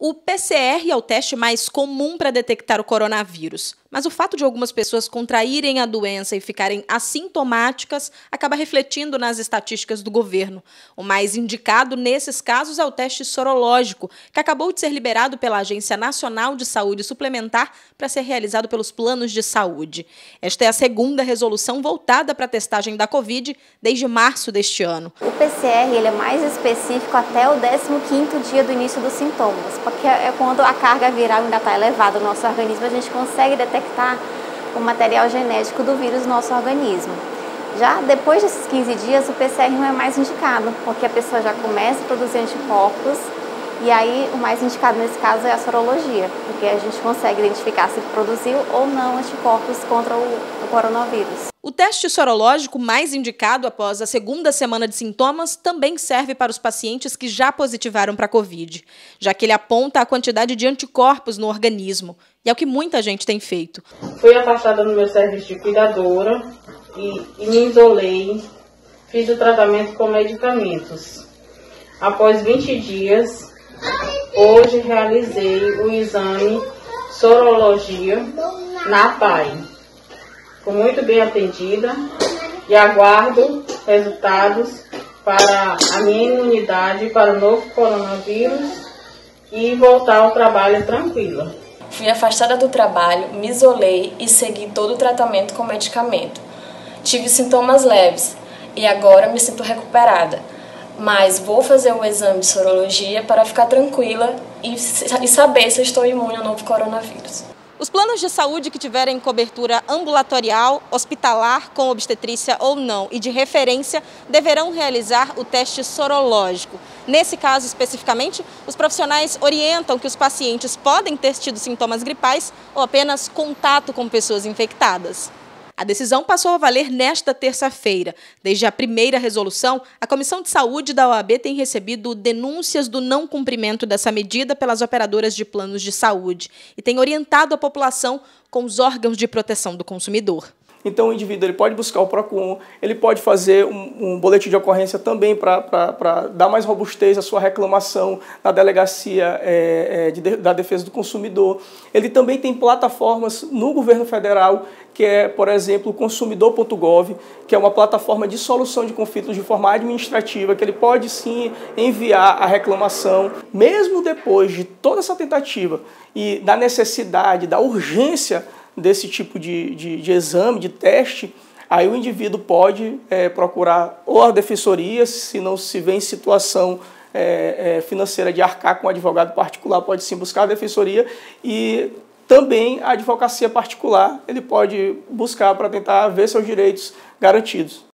O PCR é o teste mais comum para detectar o coronavírus, mas o fato de algumas pessoas contraírem a doença e ficarem assintomáticas acaba refletindo nas estatísticas do governo. O mais indicado nesses casos é o teste sorológico, que acabou de ser liberado pela Agência Nacional de Saúde Suplementar para ser realizado pelos planos de saúde. Esta é a segunda resolução voltada para a testagem da Covid desde março deste ano. O PCR ele é mais específico até o 15º dia do início dos sintomas, porque é quando a carga viral ainda está elevada no nosso organismo, a gente consegue detectar o material genético do vírus no nosso organismo. Já depois desses 15 dias, o PCR não é mais indicado, porque a pessoa já começa a produzir anticorpos, e aí o mais indicado nesse caso é a sorologia, porque a gente consegue identificar se produziu ou não anticorpos contra o coronavírus. O teste sorológico mais indicado após a segunda semana de sintomas também serve para os pacientes que já positivaram para a Covid, já que ele aponta a quantidade de anticorpos no organismo, e é o que muita gente tem feito. Fui afastada no meu serviço de cuidadora e me isolei, fiz o tratamento com medicamentos. Após 20 dias, hoje realizei o exame sorologia na PAI. Fui muito bem atendida e aguardo resultados para a minha imunidade para o novo coronavírus e voltar ao trabalho tranquila. Fui afastada do trabalho, me isolei e segui todo o tratamento com medicamento. Tive sintomas leves e agora me sinto recuperada, mas vou fazer o exame de sorologia para ficar tranquila e saber se estou imune ao novo coronavírus. Os planos de saúde que tiverem cobertura ambulatorial, hospitalar, com obstetrícia ou não e de referência deverão realizar o teste sorológico. Nesse caso especificamente, os profissionais orientam que os pacientes podem ter tido sintomas gripais ou apenas contato com pessoas infectadas. A decisão passou a valer nesta terça-feira. Desde a primeira resolução, a Comissão de Saúde da OAB tem recebido denúncias do não cumprimento dessa medida pelas operadoras de planos de saúde e tem orientado a população com os órgãos de proteção do consumidor. Então o indivíduo ele pode buscar o PROCON, ele pode fazer um boletim de ocorrência também para dar mais robustez à sua reclamação na delegacia da defesa do consumidor. Ele também tem plataformas no governo federal, que é, por exemplo, o consumidor.gov, que é uma plataforma de solução de conflitos de forma administrativa, que ele pode sim enviar a reclamação, mesmo depois de toda essa tentativa e da necessidade, da urgência desse tipo de exame, de teste, aí o indivíduo pode procurar ou a defensoria, se não se vê em situação financeira de arcar com um advogado particular, pode sim buscar a defensoria, e também a advocacia particular ele pode buscar para tentar ver seus direitos garantidos.